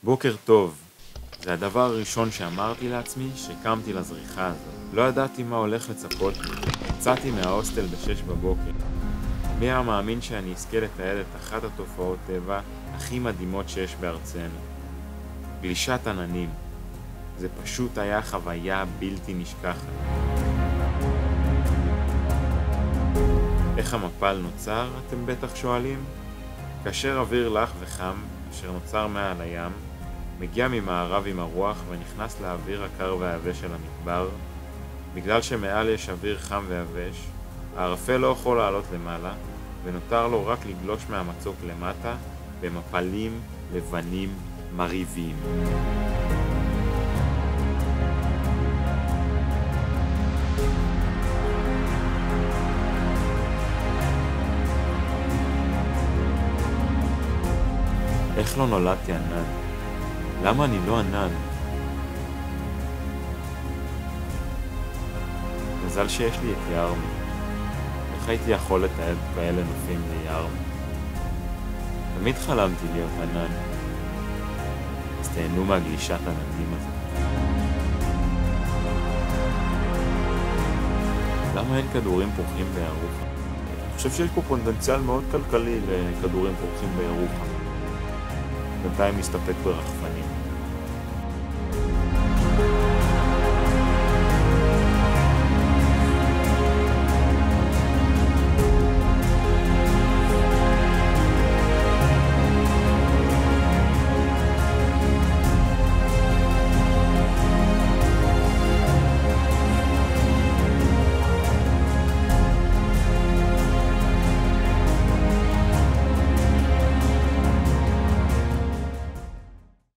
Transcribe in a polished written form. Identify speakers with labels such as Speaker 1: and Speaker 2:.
Speaker 1: בוקר טוב. זה הדבר הראשון שאמרתי לעצמי שקמתי לזריחה הזו. לא ידעתי מה הולך לצפות לי. יצאתי מההוסטל ב-6 בבוקר. מי היה מאמין שאני אזכה לתעד את אחת התופעות טבע הכי מדהימות שיש בארצנו. גלישת עננים. זה פשוט היה חוויה בלתי נשכחת. איך המפל נוצר, אתם בטח שואלים? כאשר אוויר לח וחם, אשר נוצר מעל הים, מגיע ממערב עם הרוח ונכנס לאוויר הקר והיבש של המדבר. בגלל שמעל יש אוויר חם ויבש, הערפל לא יכול לעלות למעלה, ונותר לו רק לגלוש מהמצוק למטה במפלים לבנים מרהיבים. איך לא נולדתי ענן? למה אני לא ענן? מזל שיש לי את ירמי. איך הייתי יכול לתעד כאלה נופים לירמי? תמיד חלמתי להיות ענן. אז תהנו מהגלישת עננים הזה. למה אין כדורים פורחים בירוחם? אני חושב שיש פה פוטנציאל מאוד כלכלי לכדורים פורחים בירוחם. בינתיים מסתפק ברחפנים.